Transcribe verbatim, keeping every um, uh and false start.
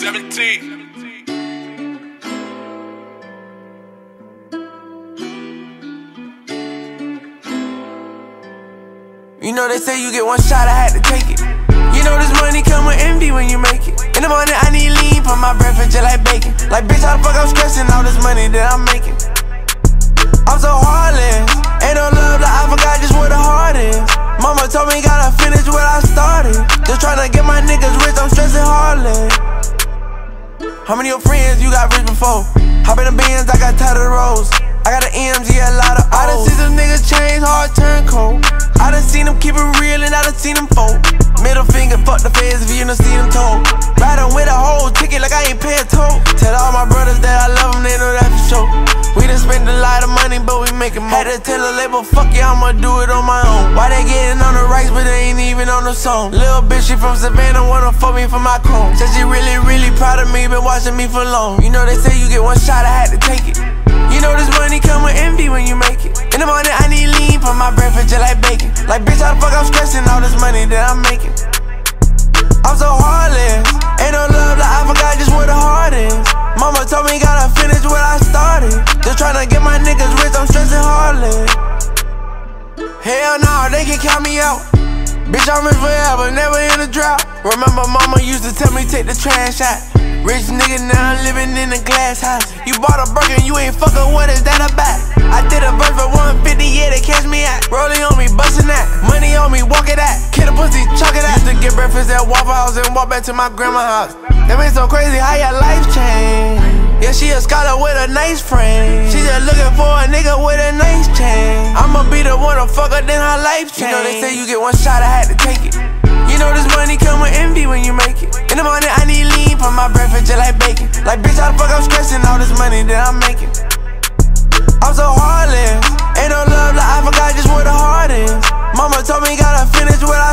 seventeen. You know they say you get one shot, I had to take it. You know this money come with envy when you make it. In the morning I need lean for my breakfast just like bacon. Like bitch, how the fuck I'm stressing all this money that I'm making? I'm so heartless, ain't no love that I forgot just where the heart is. Mama told me gotta finish what I started. Just tryna get my niggas rich, I'm stressing hardly. How many of your friends you got rich before? Hop in the Benz, I got tired of the roads. I got an M G, a lot of O's. I done seen some niggas change, hard turn cold. I done seen them keep it real and I done seen them fold. Middle finger, fuck the feds if you done see them told. Riding with a whole ticket like I ain't paying toll. Tell all my brothers that I love them, they know that for sure. We done spent a lot of money, but we making more. Had to tell the label, fuck yeah, I'ma do it on my own. Why they getting on the rights, but they ain't even on the song? Little bitch, she from Savannah, wanna fuck me for my chrome. Said she really, really proud of me, been watching me for long. You know they say you get one shot, I had to take it. You know this money come with envy when you make it. In the morning I need lean for my breakfast just like bacon. Like bitch, how the fuck I'm stressing all this money that I'm making? I'm so heartless, ain't no love that I forgot just where the heart is. Mama told me gotta finish what I started. Just tryna get my niggas rich, I'm stressing hardly. Hell nah, they can count me out. Bitch, I'm rich forever, never in a drought. Remember mama used to tell me take the trash out. Rich nigga now living in a glass house. You bought a burger, you ain't fucking, what is that about? I did a verse for one fifty, yeah, they catch me at. Rolling on me, bustin' that. Money on me, walk it at. Kid a pussy, chalk it at. Used to get breakfast at Waffle House and walk back to my grandma's house. That been so crazy how your life changed. Yeah, she a scholar with a nice frame. She just looking for a nigga with a nice chain. I'ma be the one to fuck her, then her life change. You know they say you get one shot, I had to take it. You know this money come with envy when you make it. In the morning I need lean for my breakfast just like bacon. Like bitch, how the fuck I'm stressing all this money that I'm making? I'm so heartless, ain't no love that I forgot just where the heart is. Mama told me gotta finish what I